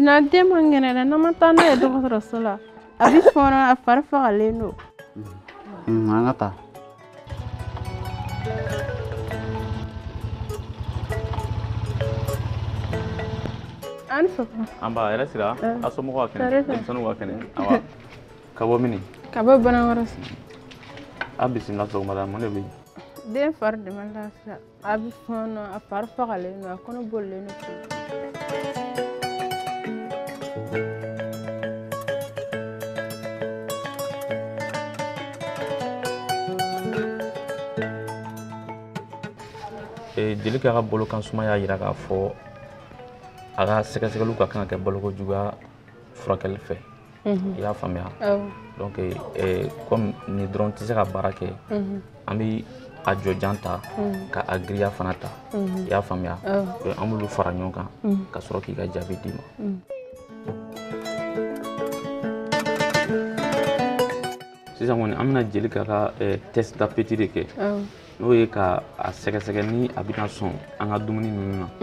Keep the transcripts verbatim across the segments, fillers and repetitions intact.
bina dem ngene na mata na do ko rasula abi fona afar fa aleno ngata an fa amba era sira asomo ko kene sonu ko kene awa kabo mini kabo bana waras abisi na so madam ne bi de far de mala sa abi fona afar fa aleno kono bolle no e jeli ka ka bolo kan suma ya yira ka fo aga seka seka lu ka kan ka bolo ko juga furakɛli fɛ i y'a faamuya donc eh comme ni dɔrɔn tɛ se ka baara kɛ an bɛ a jɔjan ta ka a giriya fana ta i y'a faamuya an b'olu fara ɲɔgɔn kan ka sɔrɔ k'i ka jaabi d'i ma sisan kɔni an bɛna jeli ka ka test d'appétit de kɛ n'o ye ka a sɛgɛsɛgɛ ni a bɛna sɔn an ka dumuni ninnu na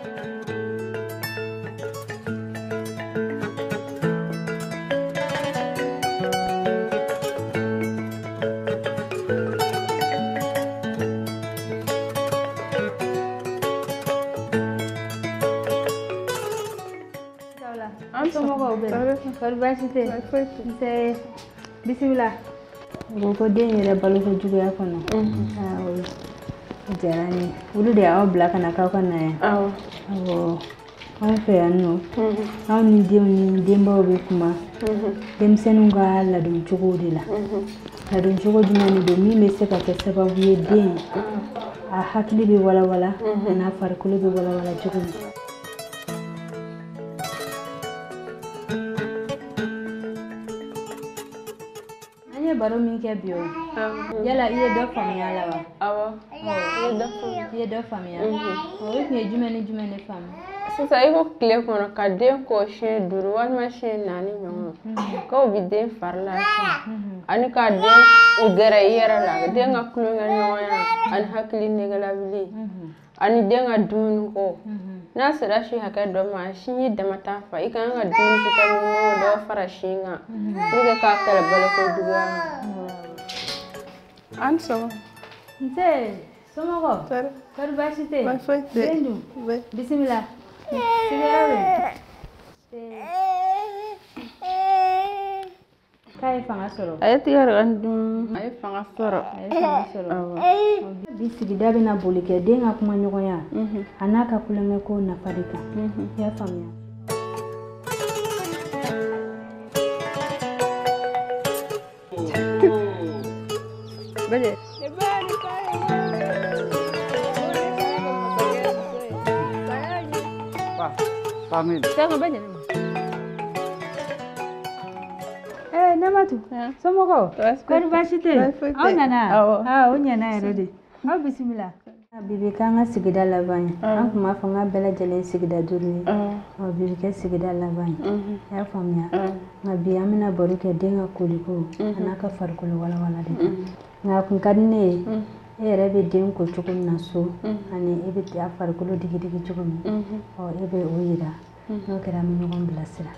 Bismillah. Ko den yɛrɛ balo ko juguya kɔnɔ. Awɔ. Jarani. Olu de y'aw bila kana k'aw ka na yan. Awɔ. Awɔ. Anw fɛ yan nɔ. Anw ni denw ni denbaw bɛ kuma. Denmisɛnninw ka ladon cogo de la. Ladon cogo jumɛn de don min bɛ se ka kɛ sababu ye den a hakili bɛ walawala n'a farikolo bɛ walawala cogo min. Baro min kɛ bi o yala i ye dɔ faamuya la wa awɔ i ye dɔ faamuya o tun ye jumɛn ni jumɛn de faamu sisan i ko tile kɔnɔ ka den kɔ siɲɛ duuru walima siɲɛ naani ɲɔgɔn k'o bɛ den fari la ani ka den gɛrɛ i yɛrɛ la den ka tulonkɛ ɲɔgɔnya ani hakili nɛgɛlabili ani den ka dumuni ko n'a sera si hakɛ dɔ ma sin dama t'a fa i kan ka dumuni vitamin dɔ fara sin kan pour que k'a kɛlɛ balokojuguya ma an sɔgɔ nse somɔgɔ kɔri baasi tɛ den dun bisimila sigiyɔrɔ bɛ k'a ye fanga sɔrɔ a ye tigɛ ka dun a ye fanga sɔrɔ a ye fanga sɔrɔ bi sigida bɛna boli kɛ den ka kuma ɲɔgɔnya a n'a ka kulonkɛ ko nafa de kan i y'a faamuya bɛjɛ Amin. Jangan banyak. Eh, nama tu. Semua kau. Kau baasi tɛ. Aw nana. Ah, o ɲana yɛrɛ de. Aw bisimila. Bibi k'an ka sigida laban ye. An tun b'a fɔ n ka bɛɛ lajɛlen sigida duuru ye. Ɔ bibi kɛ sigida laban ye. I y'a faamuya. Nka bi an bɛna baro kɛ den ka koliko a n'a ka farikolo walawala de kan. Nka a kun ka di ne ye e yɛrɛ bɛ den ko cogo min na so ani e bɛ a farikolo digi digi cogo min. Ɔ e bɛ o yira. N'o kɛra an bɛ ɲɔgɔn bilasira.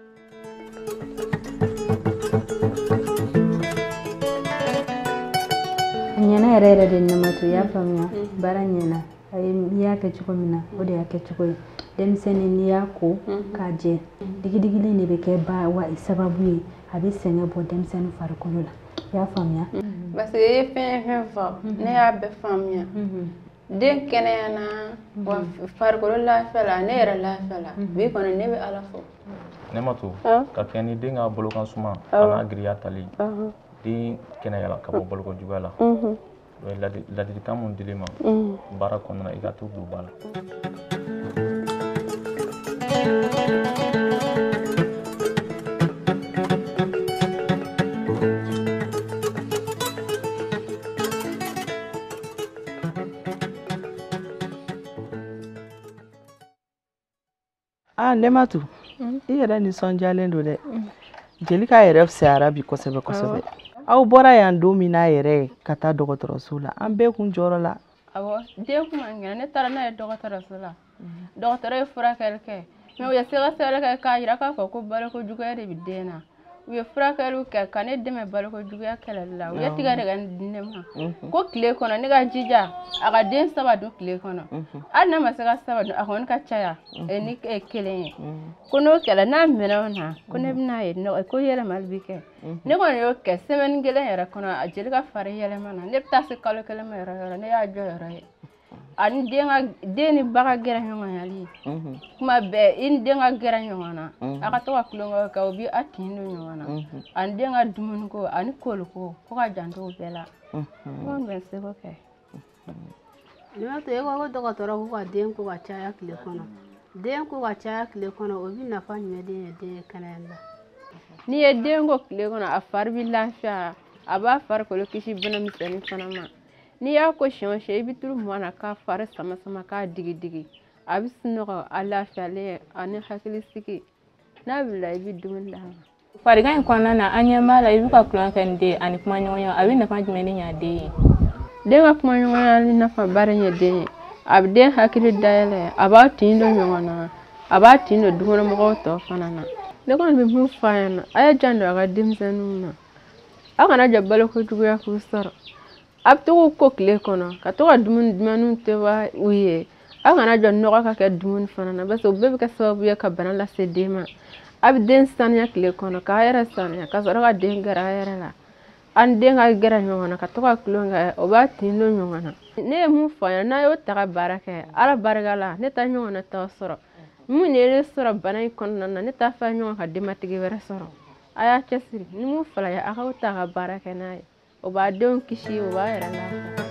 Ɲɛna yɛrɛ yɛrɛ de Namatu i y'a faamuya baara ɲɛna i y'a kɛ cogo min na o de y'a kɛ cogo ye denmisɛnnin n'i y'a ko k'a jɛ digidigili de bɛ kɛ ba wa sababu ye a bɛ sɛgɛn bɔ denmisɛnnin farikolo la i y'a faamuya. Parce que i ye fɛn fɛn fɔ ne y'a bɛɛ faamuya den kɛnɛyana wa farikolo lafiya la ne yɛrɛ lafiya la bi kɔni ne bɛ Ala fɔ. Namatu ka kɛ ni den ka bolokan suma a n'a giriya tali den kɛnɛyala ka bɔ balokojuguya la o ye ladilikan mun dil'i ma baara kɔnɔna i ka to don ba la. Ah, Namatu i yɛrɛ nisɔndiyalen don dɛ jeli k'a yɛrɛ fisayara bi kosɛbɛ kosɛbɛ aw bɔra yan don min n'a yɛrɛ ka taa dɔgɔtɔrɔso la an bɛɛ kun jɔrɔ la. Awɔ den kuma ngɛnɛ ne taara n'a ye dɔgɔtɔrɔso la dɔgɔtɔrɔ ye furakɛli kɛ mais o ya sera sera ka ka yira ka ko balo ko juga de bidena u ye furakɛliw kɛ ka ne dɛmɛ baloko juguya kɛlɛli la u ye tigɛ de ka di ne ma ko tile kɔnɔ ne ka jija a ka den saba dun tile kɔnɔ hali n'a ma se ka saba dun a kɔni ka caya ni kelen ye ko n'o kɛla n'a mɛnna o na ko ne bɛna ye ko yɛlɛmali bi kɛ ne kɔni y'o kɛ semaine kelen yɛrɛ kɔnɔ a jeli ka fari yɛlɛma na ne bɛ taa se kalo kelen ma yɔrɔ yɔrɔ ne y'a jɔ yɔrɔ ye ani den ka den ni baga gɛrɛ ɲɔgɔn yali kuma bɛɛ i ni den ka gɛrɛ ɲɔgɔn na a ka to ka kulonkɛ kɛ o bi a tin don ɲɔgɔn na ani den ka dumuni ko ani koliko fo ka janto o bɛɛ la ko bɛ se ko kɛ ne ma to e ko dɔgɔtɔrɔ ko ka den ko ka caya tile kɔnɔ den ko ka caya tile kɔnɔ o bi nafa jumɛn den ye den kɛnɛya la n'i ye den ko tile kɔnɔ a fari bi lafiya a b'a farikolo kisi bana misɛnnin fana ma n'i y'a ko siɲɛ o siɲɛ i bɛ turu mɔn na k'a fari sama sama k'a digi digi a bɛ sunɔgɔ a lafiyalen ani hakili sigi n'a wulila i bɛ dumuni d'a ma. Farigan in kɔnɔna na an ɲɛ b'a la i bɛ ka kulonkɛ kɛ ni den ani kumaɲɔgɔnya a bɛ nafa jumɛn de ɲɛ den ye? Den ka kumaɲɔgɔnya ni nafa ba de ɲɛ den ye a bɛ den hakili dayɛlɛ a b'a tin don ɲɔgɔn na a b'a tin don dukɔnɔmɔgɔw tɔ fana na ne kɔni bɛ mun fɔ a ɲɛna a ye jan don a ka denmisɛnninw na a kana jɛ baloko juguya k'u sɔrɔ a bɛ to k'u ko tile kɔnɔ ka to ka dumuni dumanniw tobi u ye a kana jɔ nɔgɔ ka kɛ dumuni fana na parce que o bɛɛ bɛ kɛ sababu ye ka bana lase den ma a bɛ den sanuya tile kɔnɔ k'a yɛrɛ sanuya ka sɔrɔ ka den gɛrɛ a yɛrɛ la an den ka gɛrɛ ɲɔgɔn na ka to ka kulonkɛ o b'a tin don ɲɔgɔn na ne ye mun fɔ a ɲɛna n'a y'o ta ka baara kɛ ala barika la ne ta ɲɔgɔn na t'aw sɔrɔ mun de ye ne sɔrɔ bana in kɔnɔna na ne t'a fɛ ɲɔgɔn ka denbatigi wɛrɛ sɔrɔ a y'a cɛsiri ni mun fala ye a k'aw ta ka baara kɛ n'a ye o b'a denw kisi o b'a yɛrɛ lafiya.